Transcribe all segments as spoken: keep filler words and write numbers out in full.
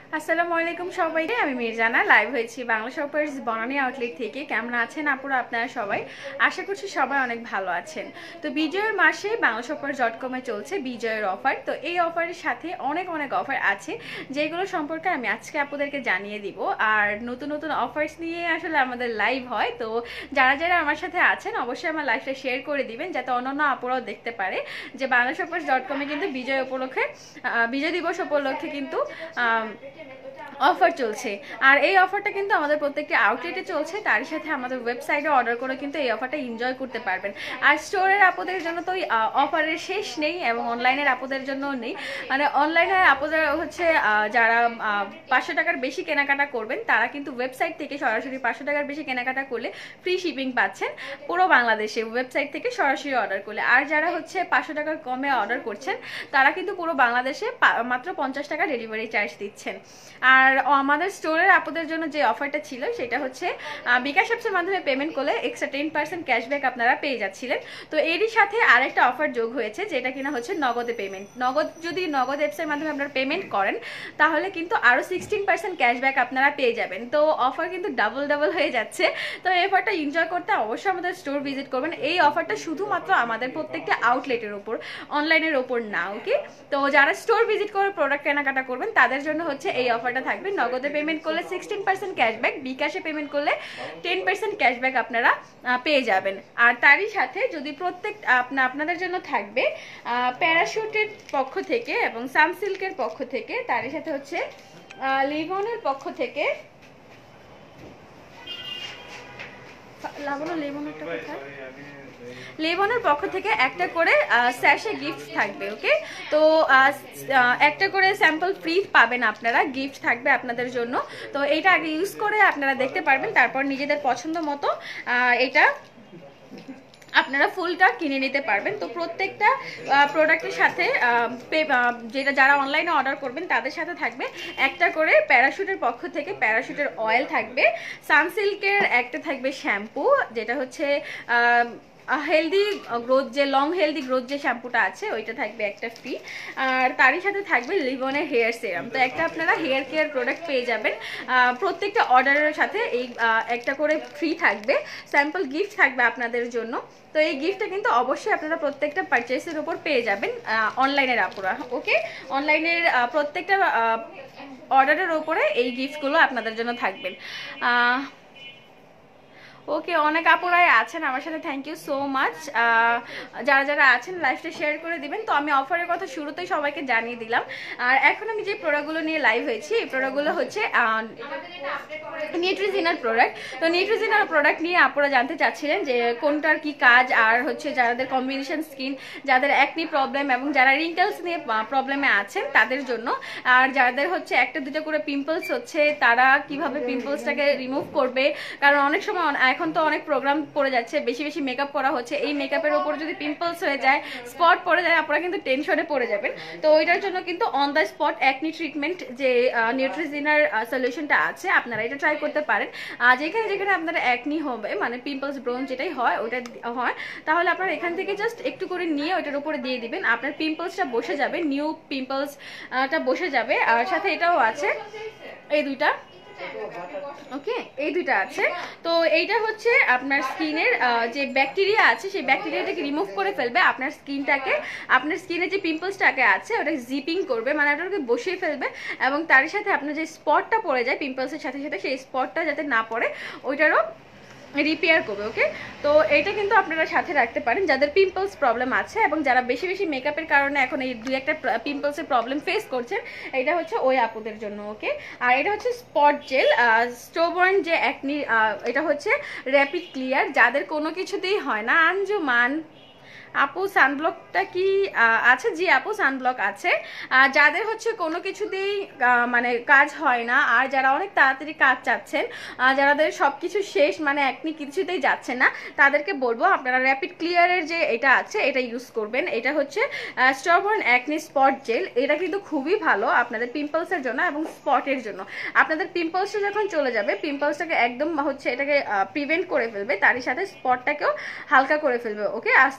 আসসালামু আলাইকুম সবাইকে। আমি মির্জানা, লাইভ হয়েছি বাংলা শপার্স বনানী আউটলেট থেকে। কেমন আছেন আপুরা আপনারা সবাই? আশা করছি সবাই অনেক ভালো আছেন। তো বিজয়ের মাসে বাংলা শপার্স ডট কমে চলছে বিজয়ের অফার। তো এই অফারের সাথে অনেক অনেক অফার আছে, যেগুলো সম্পর্কে আমি আজকে আপনাদেরকে জানিয়ে দিব। আর নতুন নতুন অফার্স নিয়ে আসলে আমাদের লাইভ হয়, তো যারা যারা আমার সাথে আছেন অবশ্যই আমার লাইভটা শেয়ার করে দিবেন, যাতে অন্যান্য আপুরাও দেখতে পারে যে বাংলা শপার্স ডট কমে কিন্তু বিজয় উপলক্ষে বিজয় দিবস উপলক্ষে কিন্তু অফার চলছে। আর এই অফারটা কিন্তু আমাদের প্রত্যেকটি আউটলেটে চলছে, তার সাথে আমাদের ওয়েবসাইটে অর্ডার করে কিন্তু এই অফারটা এনজয় করতে পারবেন। আর স্টোরের আপুদের জন্য তো অফারের শেষ নেই, এবং অনলাইনের আপুদের জন্যও নেই। মানে অনলাইনের আপুদের হচ্ছে যারা পাঁচশো টাকার বেশি কেনাকাটা করবেন, তারা কিন্তু ওয়েবসাইট থেকে সরাসরি পাঁচশো টাকার বেশি কেনাকাটা করলে ফ্রি শিপিং পাচ্ছেন পুরো বাংলাদেশে, ওয়েবসাইট থেকে সরাসরি অর্ডার করলে। আর যারা হচ্ছে পাঁচশো টাকার কমে অর্ডার করছেন, তারা কিন্তু পুরো বাংলাদেশে মাত্র পঞ্চাশ টাকা ডেলিভারি চার্জ দিচ্ছেন। আর আমাদের স্টোরের আপুদের জন্য যে অফারটা ছিল সেটা হচ্ছে বিকাশ অ্যাপসের মাধ্যমে পেমেন্ট করলে এক্সট্রা টেন পার্সেন্ট ক্যাশব্যাক আপনারা পেয়ে যাচ্ছিলেন। তো এরই সাথে আরেকটা অফার যোগ হয়েছে, যেটা কিনা হচ্ছে নগদে পেমেন্ট। নগদ যদি নগদ অ্যাপসের মাধ্যমে আপনারা পেমেন্ট করেন, তাহলে কিন্তু আরও সিক্সটিন পার্সেন্ট ক্যাশব্যাক আপনারা পেয়ে যাবেন। তো অফার কিন্তু ডাবল ডাবল হয়ে যাচ্ছে। তো এই অফারটা এনজয় করতে অবশ্যই আমাদের স্টোর ভিজিট করবেন। এই অফারটা শুধুমাত্র আমাদের প্রত্যেকটা আউটলেটের ওপর, অনলাইনের ওপর না। ওকে, তো যারা স্টোর ভিজিট করে প্রোডাক্ট কেনাকাটা করবেন তাদের জন্য হচ্ছে এই অফারটা থাকবে। নগদে পেমেন্ট করলে সিক্সটিন পার্সেন্ট ক্যাশব্যাক, বিকাশে পেমেন্ট করলে টেন পার্সেন্ট ক্যাশব্যাক আপনারা পেয়ে যাবেন। আর তারই সাথে যদি প্রত্যেক আপনা আপনাদের জন্য থাকবে প্যারাশুটের পক্ষ থেকে এবং সানসিল্কের পক্ষ থেকে, তারই সাথে হচ্ছে লিভনের পক্ষ থেকে। লাবণ লেবনটা কোথায়? লেবনের পক্ষ থেকে একটা করে স্যাশে গিফট থাকবে। ওকে, তো একটা করে স্যাম্পল ফ্রি পাবেন আপনারা, গিফট থাকবে আপনাদের জন্য। তো এইটা আগে ইউজ করে আপনারা দেখতে পারবেন, তারপর নিজেদের পছন্দ মতো এটা আপনারা ফুলটা কিনে নিতে পারবেন। তো প্রত্যেকটা প্রোডাক্টের সাথে যেটা যারা অনলাইনে অর্ডার করবেন তাদের সাথে থাকবে একটা করে প্যারাশুটের পক্ষ থেকে প্যারাশুটের অয়েল থাকবে, সানসিল্কের একটা থাকবে শ্যাম্পু, যেটা হচ্ছে হেলদি গ্রোথ, যে লং হেলদি গ্রোথ যে শ্যাম্পুটা আছে ওইটা থাকবে একটা ফ্রি। আর তারই সাথে থাকবে লিভনের হেয়ার সেরাম। তো একটা আপনারা হেয়ার কেয়ার প্রোডাক্ট পেয়ে যাবেন প্রত্যেকটা অর্ডারের সাথে। এই একটা করে ফ্রি থাকবে, স্যাম্পল গিফট থাকবে আপনাদের জন্য। তো এই গিফটটা কিন্তু অবশ্যই আপনারা প্রত্যেকটা পারচেসের উপর পেয়ে যাবেন অনলাইনের আপুরা। ওকে, অনলাইনের প্রত্যেকটা অর্ডারের উপরে এই গিফটগুলো আপনাদের জন্য থাকবেন। ওকে, অনেক আপুরাই আছেন আমার সাথে, থ্যাংক ইউ সো মাচ। যারা যারা আছেন লাইভটা শেয়ার করে দিবেন। তো আমি অফারের কথা শুরুতেই সবাইকে জানিয়ে দিলাম। আর এখন আমি যে প্রোডাক্টগুলো নিয়ে লাইভ হয়েছি, এই প্রোডাক্টগুলো হচ্ছে নিউট্রিজিনার প্রোডাক্ট। তো নিউট্রিজিনার প্রোডাক্ট নিয়ে আপুরা জানতে চাচ্ছিলেন যে কোনটার কি কাজ, আর হচ্ছে যাদের কম্বিনেশন স্কিন, যাদের অ্যাকনি প্রবলেম এবং যারা রিঙ্কেলস নিয়ে প্রবলেমে আছেন তাদের জন্য। আর যাদের হচ্ছে একটা দুটো করে পিম্পলস হচ্ছে, তারা কিভাবে পিম্পলসটাকে রিমুভ করবে। কারণ অনেক সময় এখন তো অনেক প্রোগ্রাম পড়ে যাচ্ছে, বেশি বেশি মেকআপ করা হচ্ছে, এই মেকআপের ওপর যদি পিম্পলস হয়ে যায়, স্পট পড়ে যায়, আপনারা কিন্তু টেনশনে পড়ে যাবেন। তো ওইটার জন্য কিন্তু on the spot acne treatment যে নিউট্রিজিনার সলিউশনটা আছে, আপনারা এটা ট্রাই করতে পারেন। যেখানে যেখানে আপনার অ্যাকনি হবে, মানে পিম্পলস ব্রোন যেটাই হয় ওটা হয়, তাহলে আপনারা এখান থেকে জাস্ট একটু করে নিয়ে ওইটার উপরে দিয়ে দিবেন, আপনার পিম্পলসটা বসে যাবে, নিউ পিম্পলসটা বসে যাবে। আর সাথে এটাও আছে, এই দুইটা। ওকে, এই দুইটা আছে। তো এইটা হচ্ছে আপনার স্কিনের যে ব্যাকটেরিয়া আছে সেই ব্যাকটেরিয়াটাকে রিমুভ করে ফেলবে, আপনার স্কিনটাকে, আপনার স্কিনের যে পিম্পলসটাকে আছে ওটাকে জিপিং করবে, মানে ওটাকে বসিয়ে ফেলবে। এবং তার সাথে আপনার যে স্পটটা পড়ে যায় পিম্পলসের সাথে সাথে, সেই স্পটটা যাতে না পড়ে ওইটারও রিপেয়ার করবে। ওকে, তো এইটা কিন্তু আপনারা সাথে রাখতে পারেন যাদের পিম্পলস প্রবলেম আছে এবং যারা বেশি বেশি মেকআপের কারণে এখন এই দুই একটা পিম্পলসের প্রবলেম ফেস করছেন, এটা হচ্ছে ওই আপুদের জন্য। ওকে, আর এটা হচ্ছে স্পট জেল স্টোবর্ন যে অ্যাকনি, এটা হচ্ছে র্যাপিড ক্লিয়ার। যাদের কোনো কিছুতেই হয় না, আঞ্জুমান আপু সানব্লকটা কি আছে? জি আপু, সানব্লক আছে। যাদের হচ্ছে কোনো কিছুতেই মানে কাজ হয় না, আর যারা অনেক তাড়াতাড়ি কাজ চাচ্ছেন, যাদের সব কিছু শেষ, মানে একনি কিছুতেই যাচ্ছে না, তাদেরকে বলবো আপনারা র্যাপিড ক্লিয়ারের যে এটা আছে এটা ইউজ করবেন। এটা হচ্ছে স্টোবর্ন অ্যাকনি স্পট জেল। এটা কিন্তু খুবই ভালো আপনাদের পিম্পলসের জন্য এবং স্পটের জন্য। আপনাদের পিম্পলসটা যখন চলে যাবে, পিম্পলসটাকে একদম হচ্ছে এটাকে প্রিভেন্ট করে ফেলবে, তারই সাথে স্পটটাকেও হালকা করে ফেলবে। ওকে, আস্তে আস্তে। তো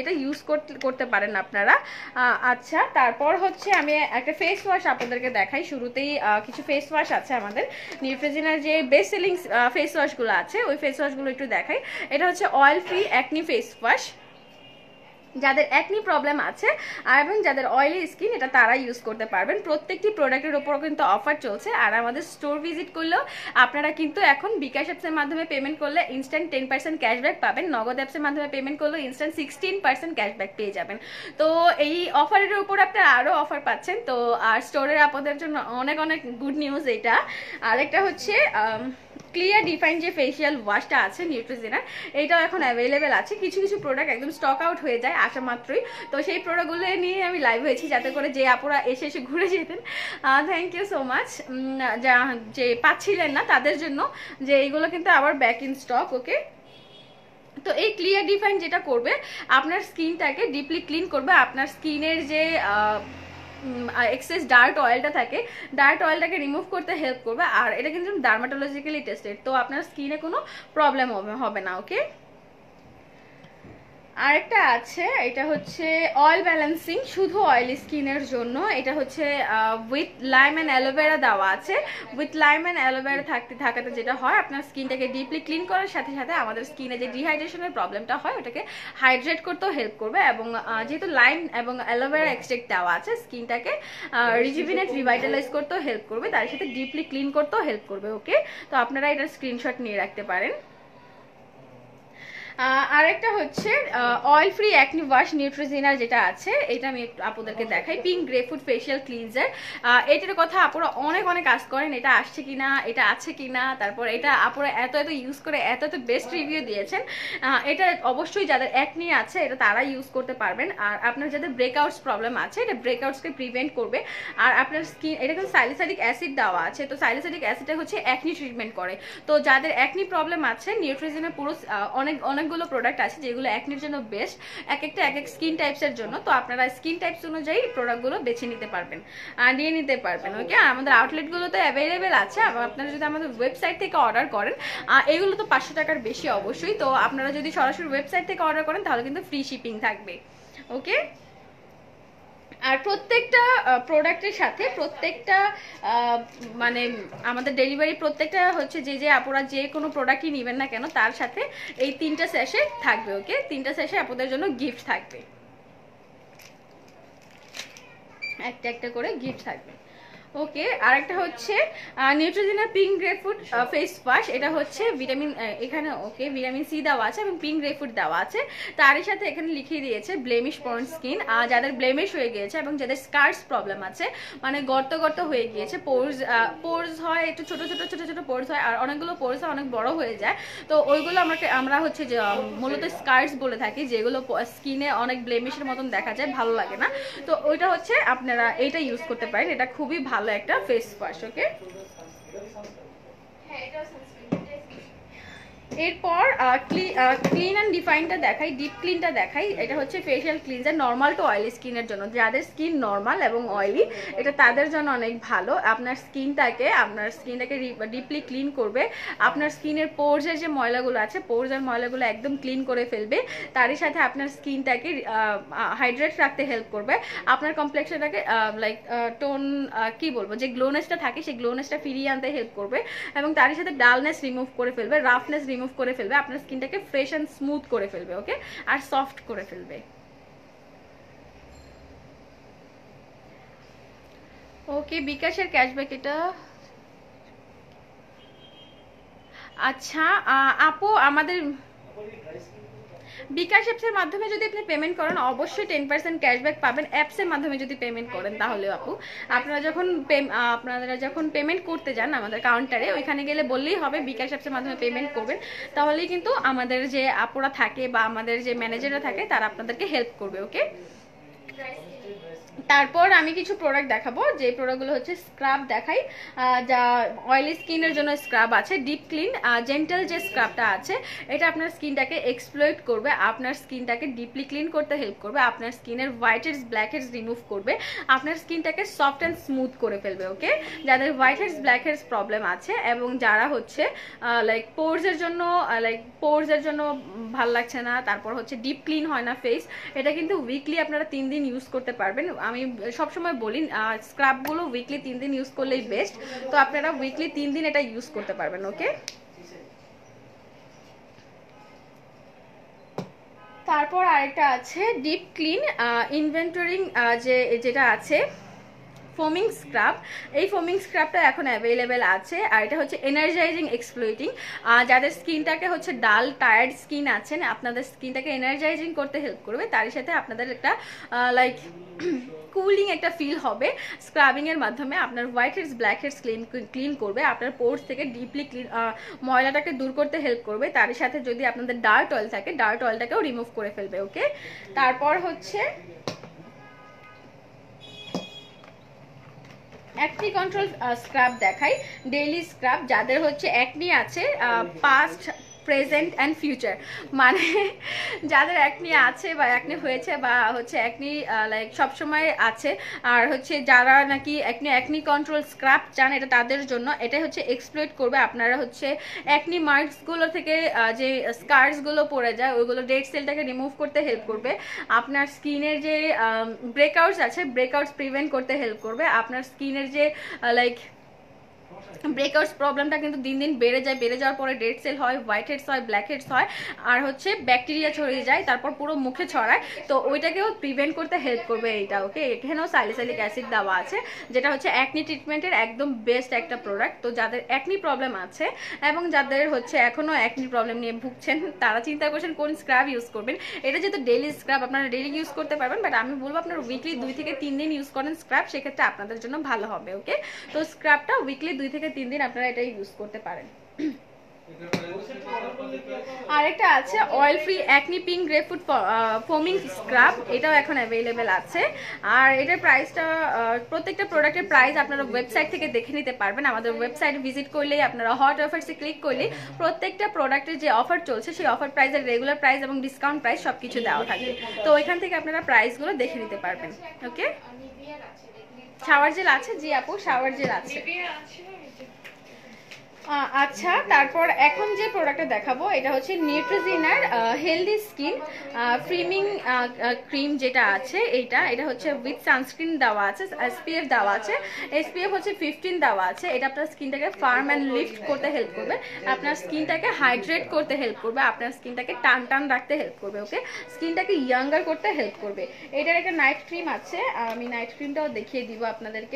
এটা ইউজ করতে পারেন আপনারা। আচ্ছা, তারপর হচ্ছে আমি একটা ফেস ওয়াশ আপনাদেরকে দেখাই। শুরুতেই কিছু ফেস ওয়াশ আছে আমাদের নিউট্রিজিনার যে বেস্ট সেলিং ফেস ওয়াশগুলো আছে, ওই ফেস ওয়াশগুলো একটু দেখাই। এটা হচ্ছে oil free acne face wash, যাদের অ্যাকনি প্রবলেম আছে আর এবং যাদের অয়েলি স্কিন, এটা তারা ইউজ করতে পারবেন। প্রত্যেকটি প্রোডাক্টের উপর কিন্তু অফার চলছে। আর আমাদের স্টোর ভিজিট করলেও আপনারা কিন্তু এখন বিকাশ অ্যাপসের মাধ্যমে পেমেন্ট করলে ইনস্ট্যান্ট টেন পার্সেন্ট ক্যাশব্যাক পাবেন, নগদ অ্যাপসের মাধ্যমে পেমেন্ট করলেও ইনস্ট্যান্ট সিক্সটিন পার্সেন্ট ক্যাশব্যাক পেয়ে যাবেন। তো এই অফারের উপর আপনারা আরও অফার পাচ্ছেন। তো আর স্টোরের আপনাদের জন্য অনেক অনেক গুড নিউজ এটা। আরেকটা হচ্ছে ক্লিয়ার ডিফাইন যে ফেসিয়াল ওয়াশটা আছে নিউট্রিজিনার, এইটাও এখন অ্যাভেলেবেল আছে। কিছু কিছু প্রোডাক্ট একদম স্টক আউট হয়ে যায় আসা মাত্রই, তো সেই প্রোডাক্টগুলো নিয়ে আমি লাইভ হয়েছি যাতে করে যে আপুরা এসে এসে ঘুরে যেতেন, থ্যাংক ইউ সো মাচ, যা যে পাচ্ছিলেন না তাদের জন্য, যে এইগুলো কিন্তু আবার ব্যাক ইন স্টক। ওকে, তো এই ক্লিয়ার ডিফাইন যেটা করবে আপনার স্কিনটাকে ডিপলি ক্লিন করবে, আপনার স্কিনের যে এক্সেস ডার্ট অয়েলটা থাকে, ডার্ট অয়েলটাকে রিমুভ করতে হেল্প করবে। আর এটা কিন্তু ডার্মাটোলজিক্যালি টেস্টেড, তো আপনার স্কিনে কোনো প্রবলেম হবে না। ওকে, আরেকটা আছে, এটা হচ্ছে অয়েল ব্যালেন্সিং, শুধু অয়েলি স্কিনের জন্য। এটা হচ্ছে উইথ লাইম অ্যান্ড অ্যালোভেরা দেওয়া আছে। উইথ লাইম অ্যান্ড অ্যালোভেরা থাকতে থাকাতে যেটা হয়, আপনার স্কিনটাকে ডিপলি ক্লিন করার সাথে সাথে আমাদের স্কিনে যে ডিহাইড্রেশনের প্রবলেমটা হয় ওটাকে হাইড্রেট করতেও হেল্প করবে। এবং যেহেতু লাইম এবং অ্যালোভেরা এক্সট্রাক্ট দেওয়া আছে, স্কিনটাকে রিজুভিনেট রিভাইটালাইজ করতেও হেল্প করবে, তার সাথে ডিপলি ক্লিন করতেও হেল্প করবে। ওকে, তো আপনারা এটার স্ক্রিনশট নিয়ে রাখতে পারেন। আরেকটা হচ্ছে অয়েল ফ্রি অ্যাকনি ওয়াশ নিউট্রিজিনার যেটা আছে, এটা আমি আপনাদেরকে দেখাই। পিঙ্ক গ্রেপফ্রুট ফেশিয়াল ক্লিনজার, এটার কথা আপনারা অনেক অনেক আস্ক করেন, এটা আসছে কিনা, এটা আছে কিনা, তারপর এটা আপনারা এত এত ইউজ করে এত এত বেস্ট রিভিউ দিয়েছেন। এটা অবশ্যই যাদের অ্যাকনি আছে এটা তারা ইউজ করতে পারবেন। আর আপনার যাদের ব্রেকআউটস প্রবলেম আছে, এটা ব্রেকআউটসকে প্রিভেন্ট করবে। আর আপনার স্কিন, এটা কিন্তু সাইলিসাইলিক অ্যাসিড দেওয়া আছে, তো সাইলিসাইলিক অ্যাসিডটা হচ্ছে অ্যাকনি ট্রিটমেন্ট করে। তো যাদের অ্যাকনি প্রবলেম আছে, নিউট্রিজিনার পুরো অনেক অনেক অনেকগুলো প্রোডাক্ট আছে যেগুলো অ্যাকনির জন্য বেস্ট, এক একটা এক এক স্কিন টাইপসের জন্য। তো আপনারা স্কিন টাইপস অনুযায়ী প্রোডাক্টগুলো বেছে নিতে পারবেন, নিয়ে নিতে পারবেন। ওকে, আমাদের আউটলেটগুলোতে অ্যাভেলেবেল আছে। আপনারা যদি আমাদের ওয়েবসাইট থেকে অর্ডার করেন, এগুলো তো পাঁচশো টাকার বেশি অবশ্যই। তো আপনারা যদি সরাসরি ওয়েবসাইট থেকে অর্ডার করেন তাহলে কিন্তু ফ্রি শিপিং থাকবে। ওকে, আর প্রত্যেকটা প্রোডাক্টের সাথে প্রত্যেকটা মানে আমাদের ডেলিভারি প্রত্যেকটা হচ্ছে যে যে আপনারা যে কোনো প্রোডাক্টই নেবেন না কেন তার সাথে এই তিনটা সেশে থাকবে। ওকে, তিনটা সেশে আপনাদের জন্য গিফট থাকবে, একটা একটা করে গিফট থাকবে। ওকে, আরেকটা হচ্ছে Neutrogena pink grapefruit face wash, এটা হচ্ছে ভিটামিন, এখানে ওকে ভিটামিন সি দেওয়া আছে এবং পিঙ্ক গ্রেপফ্রুট দেওয়া আছে। তারই সাথে এখানে লিখিয়ে দিয়েছে ব্লেমিশ প্রন স্কিন, যাদের ব্লেমিশ হয়ে গিয়েছে এবং যাদের স্কার্স প্রবলেম আছে, মানে গর্ত গর্ত হয়ে গিয়েছে, পোর্স পোর্স হয় একটু ছোট ছোট ছোট ছোট পোর্স হয়, আর অনেকগুলো পোর্স অনেক বড় হয়ে যায়। তো ওইগুলো আমরা আমরা হচ্ছে যে মূলত স্কার্স বলে থাকি, যেগুলো স্কিনে অনেক ব্লেমিশের মতন দেখা যায়, ভালো লাগে না। তো ওইটা হচ্ছে আপনারা এইটা ইউজ করতে পারেন, এটা খুবই ভালো একটা ফেস ওয়াশ। ওকে, এরপর ক্লিন অ্যান্ড ডিফাইনটা দেখাই, ডিপ ক্লিনটা দেখাই। এটা হচ্ছে facial cleanser normal to oily স্কিনের জন্য, যাদের স্কিন নর্মাল এবং অয়েলি এটা তাদের জন্য অনেক ভালো। আপনার স্কিনটাকে আপনার স্কিনটাকে ডিপলি ক্লিন করবে, আপনার স্কিনের পোর্সের যে ময়লাগুলো আছে পোর্সের ময়লাগুলো একদম ক্লিন করে ফেলবে, তারই সাথে আপনার স্কিনটাকে হাইড্রেট রাখতে হেল্প করবে, আপনার কমপ্লেক্সনটাকে লাইক টোন কি বলবো যে গ্লোনেসটা থাকে সেই গ্লোনেসটা ফিরিয়ে আনতে হেল্প করবে, এবং তারই সাথে ডালনেস রিমুভ করে ফেলবে, রাফনেস রিমুভ করে ফেলবে, আপনার স্কিনটাকে ফ্রেশ এন্ড স্মুথ করে ফেলবে। ওকে, আর সফট করে ফেলবে। ওকে, বিকাশের ক্যাশব্যাক এটা। আচ্ছা আপু, আমাদের বিকাশ অ্যাপসের মাধ্যমে যদি আপনি পেমেন্ট করেন অবশ্যই টেন পার্সেন্ট ক্যাশব্যাক পাবেন। অ্যাপসের মাধ্যমে যদি পেমেন্ট করেন তাহলে আপু আপনারা যখন আপনারা যখন পেমেন্ট করতে যান আমাদের কাউন্টারে, ওইখানে গেলে বললেই হবে বিকাশ অ্যাপসের মাধ্যমে পেমেন্ট করবেন, তাহলেই কিন্তু আমাদের যে আপুরা থাকে বা আমাদের যে ম্যানেজাররা থাকে তারা আপনাদেরকে হেল্প করবে। ওকে, তারপর আমি কিছু প্রোডাক্ট দেখাবো, যে প্রোডাক্টগুলো হচ্ছে স্ক্রাব দেখাই, যা অয়েলি স্কিনের জন্য স্ক্রাব আছে। ডিপ ক্লিন জেন্টাল যে স্ক্রাবটা আছে এটা আপনার স্কিনটাকে এক্সপ্লয়েট করবে, আপনার স্কিনটাকে ডিপলি ক্লিন করতে হেল্প করবে, আপনার স্কিনের white heads black heads remove করবে, আপনার স্কিনটাকে সফট অ্যান্ড স্মুথ করে ফেলবে। ওকে, যাদের white heads black heads problem আছে এবং যারা হচ্ছে লাইক পোর্সের জন্য লাইক পোর্সের জন্য ভাল লাগছে না, তারপর হচ্ছে ডিপ ক্লিন হয় না ফেস, এটা কিন্তু উইকলি আপনারা তিন দিন ইউজ করতে পারবেন। আমি সবসময় বলি স্ক্রাবগুলো উইকলি তিন দিন ইউজ করলেই বেস্ট, তো আপনারা উইকলি তিন দিন এটা ইউজ করতে পারবেন। ওকে, তারপর আরেকটা আছে ডিপ ক্লিন ইনভেন্টরিং, যে যেটা আছে ফোমিং স্ক্রাব। এই ফোমিং স্ক্রাবটা এখন অ্যাভেলেবেল আছে, আর এটা হচ্ছে এনার্জাইজিং এক্সপ্লয়েটিং। যাদের স্কিনটাকে হচ্ছে ডাল টায়ার্ড স্কিন আছেন, আপনাদের স্কিনটাকে এনার্জাইজিং করতে হেল্প করবে, তার সাথে আপনাদের একটা লাইক কুলিং একটা ফিল হবে স্ক্রাবিং এর মাধ্যমে। আপনার white heads black heads clean clean করবে, আপনার পোর্স থেকে ডিপলি ক্লিন ময়লাটাকে দূর করতে হেল্প করবে, তার সাথে যদি আপনাদের ডার্ট অয়েল থাকে ডার্ট অয়েলটাকেও রিমুভ করে ফেলবে। ওকে, তারপর হচ্ছে অ্যাকনি কন্ট্রোল স্ক্রাব দেখাই, ডেইলি স্ক্রাব। যাদের হচ্ছে অ্যাকনি আছে পাস্ট প্রেজেন্ট অ্যান্ড ফিউচার, মানে যাদের অ্যাকনি আছে বা অ্যাকনি হয়েছে বা হচ্ছে অ্যাকনি লাইক সবসময় আছে, আর হচ্ছে যারা নাকি অ্যাকনি অ্যাকনি কন্ট্রোল স্ক্রাব চান, এটা তাদের জন্য। এটা হচ্ছে এক্সপ্লয়েট করবে আপনারা হচ্ছে অ্যাকনি মার্কসগুলো থেকে যে স্কার্সগুলো পড়ে যায় ওইগুলো ডেড সেলটাকে রিমুভ করতে হেল্প করবে, আপনার স্কিনের যে ব্রেকআউটস আছে ব্রেকআউটস প্রিভেন্ট করতে হেল্প করবে, আপনার স্কিনের যে লাইক ব্রেকআউটস প্রবলেমটা কিন্তু দিন দিন বেড়ে যায়, বেড়ে যাওয়ার পরে ডেড সেল হয়, হোয়াইট হেডস হয়, ব্ল্যাক হেডস হয়, আর হচ্ছে ব্যাকটেরিয়া ছড়িয়ে যায়, তারপর পুরো মুখে ছড়ায়, তো ওইটাকেও প্রিভেন্ট করতে হেল্প করবে এইটা। ওকে, এখানেও সালিসাইলিক অ্যাসিড দেওয়া আছে, যেটা হচ্ছে অ্যাকনি ট্রিটমেন্টের একদম বেস্ট একটা প্রোডাক্ট। তো যাদের অ্যাকনি প্রবলেম আছে এবং যাদের হচ্ছে এখনও অ্যাকনি প্রবলেম নিয়ে ভুগছেন, তারা চিন্তা করছেন কোন স্ক্রাব ইউজ করবেন। এটা যেহেতু ডেইলি স্ক্রাব আপনারা ডেইলি ইউজ করতে পারবেন, বাট আমি বলবো আপনারা উইকলি দুই থেকে তিন দিন ইউজ করেন স্ক্রাব, সেক্ষেত্রে আপনাদের জন্য ভালো হবে। ওকে, তো স্ক্রাবটা উইকলি দুই থেকে তিন দিন আপনারা এটা ইউজ করতে পারেন। আরেকটা আছে oil free acne pink grapefruit foaming scrub, এটাও এখন অ্যাভেলেবেল আছে, আর এটার প্রাইসটা প্রত্যেকটা প্রোডাক্টের প্রাইস আপনারা ওয়েবসাইট থেকে দেখে নিতে পারবেন। আমাদের ওয়েবসাইট ভিজিট করলেই আপনারা হট অফার্সে ক্লিক করলে প্রত্যেকটা প্রোডাক্টের যে অফার চলছে সেই অফার প্রাইসের রেগুলার প্রাইস এবং ডিসকাউন্ট প্রাইস সব কিছু দেওয়া থাকবে, তো ওইখান থেকে আপনারা প্রাইসগুলো দেখে নিতে পারবেন। ওকে, শাওয়ার জেল আছে, জি আপু শাওয়ার জেল আছে। আচ্ছা, তারপর এখন যে প্রোডাক্টটা দেখাবো এটা হচ্ছে নিউট্রিজিনার হেলদি স্কিন ফ্রিমিং ক্রিম, যেটা আছে এইটা এটা হচ্ছে উইথ সানস্ক্রিন দেওয়া আছে, এসপিএফ দেওয়া আছে, এসপিএফ হচ্ছে ফিফটিন দেওয়া আছে। এটা আপনার স্কিনটাকে ফার্ম অ্যান্ড লিফট করতে হেল্প করবে, আপনার স্কিনটাকে হাইড্রেট করতে হেল্প করবে, আপনার স্কিনটাকে টান টান রাখতে হেল্প করবে। ওকে, স্কিনটাকে ইয়াঙ্গার করতে হেল্প করবে। এটার একটা নাইট ক্রিম আছে, আমি নাইট ক্রিমটাও দেখিয়ে দিব আপনাদেরকে।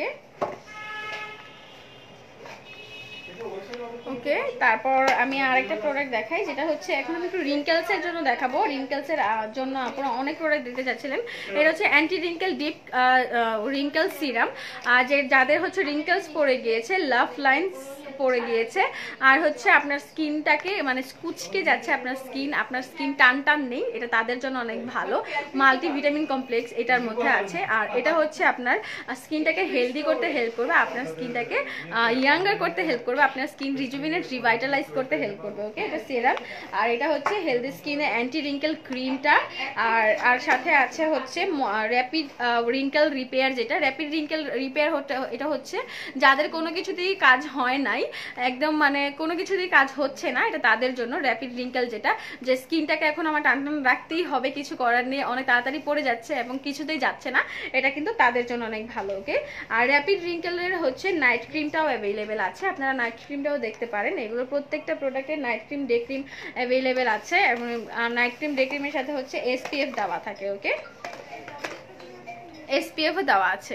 ওকে, তারপর আমি আরেকটা প্রোডাক্ট দেখাই, যেটা হচ্ছে এখন আমি একটু রিঙ্কেলসের জন্য দেখাবো। রিঙ্কেলসের জন্য আপনারা অনেক প্রোডাক্ট দিতে চাচ্ছিলেন, এটা হচ্ছে anti wrinkle deep wrinkle serum, আর যে যাদের হচ্ছে রিঙ্কেলস পড়ে গিয়েছে, লাভ লাইন্স পড়ে গিয়েছে, আর হচ্ছে আপনার স্কিনটাকে মানে কুচকে যাচ্ছে আপনার স্কিন, আপনার স্কিন টান টান নেই, এটা তাদের জন্য অনেক ভালো। মাল্টি ভিটামিন কমপ্লেক্স এটার মধ্যে আছে, আর এটা হচ্ছে আপনার স্কিনটাকে হেলদি করতে হেল্প করবে, আপনার স্কিনটাকে ইয়াঙ্গার করতে হেল্প করবে, আপনার স্কিন রিজুভিনেট রিভাইটালাইজ করতে হেল্প করবে। ওকে, এটা সিরাম, আর এটা হচ্ছে হেলদি স্কিনে অ্যান্টি রিঙ্কেল ক্রিমটা, আর আর সাথে আছে হচ্ছে র্যাপিড রিঙ্কেল রিপেয়ার, যেটা র্যাপিড রিঙ্কেল রিপেয়ার এটা হচ্ছে যাদের কোনো কিছুতেই কাজ হয় নাই, একদম মানে কোনো কিছুতেই কাজ হচ্ছে না, এটা তাদের জন্য র্যাপিড রিঙ্কেল, যেটা যে স্কিনটাকে এখন আমার টান টান রাখতেই হবে, কিছু করার নেই, অনেক তাড়াতাড়ি পড়ে যাচ্ছে এবং কিছুতেই যাচ্ছে না, এটা কিন্তু তাদের জন্য অনেক ভালো। ওকে, আর র্যাপিড রিঙ্কেলের হচ্ছে নাইট ক্রিমটাও অ্যাভেলেবেল আছে, আপনারা নাইট ক্রিমটাও দেখতে পারেন। এগুলো প্রত্যেকটা প্রোডাক্টের night cream day cream available আছে, এবং নাইট ক্রিম ডে ক্রিমের সাথে হচ্ছে এসপিএফ দেওয়া থাকে। ওকে, এসপিএফও দেওয়া আছে।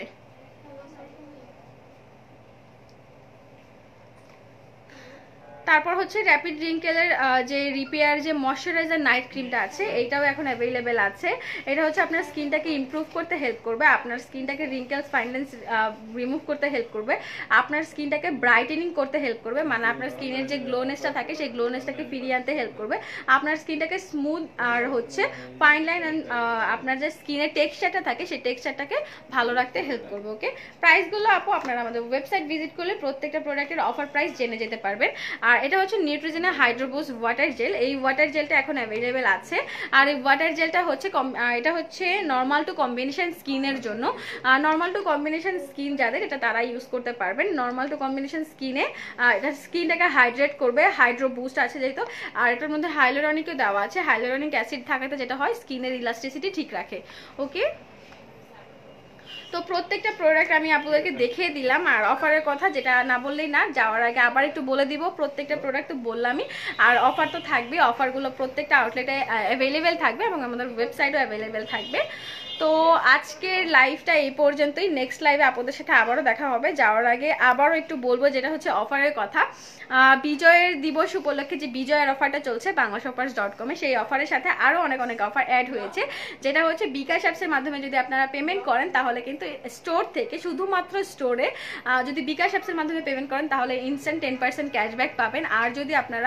তারপর হচ্ছে র্যাপিড রিঙ্কেলের যে রিপেয়ার যে ময়শ্চারাইজার নাইট ক্রিমটা আছে এইটাও এখন অ্যাভেলেবেল আছে। এটা হচ্ছে আপনার স্কিনটাকে ইমপ্রুভ করতে হেল্প করবে, আপনার স্কিনটাকে রিঙ্কেলস ফাইন্ডেন্স রিমুভ করতে হেল্প করবে, আপনার স্কিনটাকে ব্রাইটেনিং করতে হেল্প করবে, মানে আপনার স্কিনের যে গ্লোনেসটা থাকে সেই গ্লোনেসটাকে ফিরিয়ে আনতে হেল্প করবে, আপনার স্কিনটাকে স্মুথ আর হচ্ছে ফাইন লাইন অ্যান্ড আপনার যে স্কিনের টেক্সচারটা থাকে সেই টেক্সচারটাকে ভালো রাখতে হেল্প করবে। ওকে, প্রাইসগুলো আপু আপনারা আমাদের ওয়েবসাইট ভিজিট করলে প্রত্যেকটা প্রোডাক্টের অফার প্রাইস জেনে যেতে পারবেন। আর এটা হচ্ছে নিউট্রিজেনা হাইড্রোবুস্ট ওয়াটার জেল, এই ওয়াটার জেলটা এখন অ্যাভেলেবেল আছে। আর এই ওয়াটার জেলটা হচ্ছে এটা হচ্ছে নর্মাল টু কম্বিনেশন স্কিনের জন্য, নর্মাল টু কম্বিনেশন স্কিন যাদের এটা তারা ইউজ করতে পারবেন। নর্মাল টু কম্বিনেশন স্কিনে এটা স্কিনটাকে হাইড্রেট করবে, হাইড্রো বুস্ট আছে যেহেতু, আর এটার মধ্যে হাইলোরনিকও দেওয়া আছে। হাইলোরনিক অ্যাসিড থাকাতে যেটা হয় স্কিনের ইলাস্টিসিটি ঠিক রাখে। ওকে, তো প্রত্যেকটা প্রোডাক্ট আমি আপনাদেরকে দেখিয়ে দিলাম। আর অফারের কথা যেটা না বললেই না, যাওয়ার আগে আবার একটু বলে দিব, প্রত্যেকটা প্রোডাক্ট তো বললামই, আর অফার তো থাকবে। অফারগুলো প্রত্যেকটা আউটলেটে অ্যাভেলেবেল থাকবে এবং আমাদের ওয়েবসাইটও অ্যাভেলেবেল থাকবে। তো আজকের লাইভটা এই পর্যন্তই, নেক্সট লাইভে আপনাদের সাথে আবারও দেখা হবে। যাওয়ার আগে আবারও একটু বলবো যেটা হচ্ছে অফারের কথা। বিজয়ের দিবস উপলক্ষে যে বিজয়ের অফারটা চলছে বাংলা শপার্স ডট কমে, সেই অফারের সাথে আরও অনেক অনেক অফার অ্যাড হয়েছে, যেটা হচ্ছে বিকাশ অ্যাপসের মাধ্যমে যদি আপনারা পেমেন্ট করেন তাহলে কিন্তু স্টোর থেকে, শুধুমাত্র স্টোরে যদি বিকাশ অ্যাপসের মাধ্যমে পেমেন্ট করেন তাহলে ইনস্ট্যান্ট টেন পার্সেন্ট ক্যাশব্যাক পাবেন। আর যদি আপনারা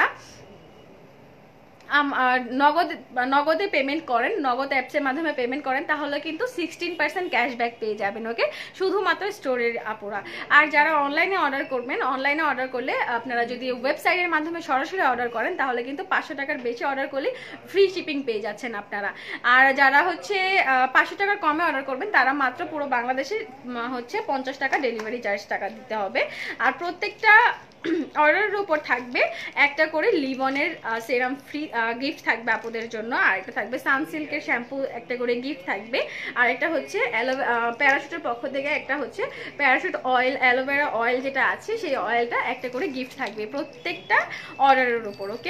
নগদ নগদে পেমেন্ট করেন, নগদ অ্যাপসের মাধ্যমে পেমেন্ট করেন তাহলে কিন্তু সিক্সটিন পার্সেন্ট ক্যাশব্যাক পেয়ে যাবেন। ওকে, শুধুমাত্র স্টোরের আপুরা। আর যারা অনলাইনে অর্ডার করবেন, অনলাইনে অর্ডার করলে আপনারা যদি ওয়েবসাইটের মাধ্যমে সরাসরি অর্ডার করেন তাহলে কিন্তু পাঁচশো টাকার বেশি অর্ডার করলে ফ্রি শিপিং পেয়ে যাচ্ছেন আপনারা। আর যারা হচ্ছে পাঁচশো টাকার কমে অর্ডার করবেন তারা মাত্র পুরো বাংলাদেশে হচ্ছে পঞ্চাশ টাকা ডেলিভারি চার্জ টাকা দিতে হবে। আর প্রত্যেকটা অর্ডারের উপর থাকবে একটা করে লিবনের সেরাম ফ্রি গিফট থাকবে আপনাদের জন্য, আর একটা থাকবে সানসিল্কের শ্যাম্পু একটা করে গিফট থাকবে, আর একটা হচ্ছে প্যারাশুটের পক্ষ থেকে একটা হচ্ছে প্যারাশুট অয়েল, অ্যালোভেরা অয়েল যেটা আছে সেই অয়েলটা একটা করে গিফট থাকবে প্রত্যেকটা অর্ডারের উপর। ওকে,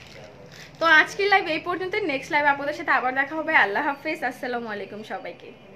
তো আজকের লাইভ এই পর্যন্ত, নেক্সট লাইভ আপনাদের সাথে আবার দেখা হবে। আল্লাহ হাফেজ, আসসালামু আলাইকুম সবাইকে।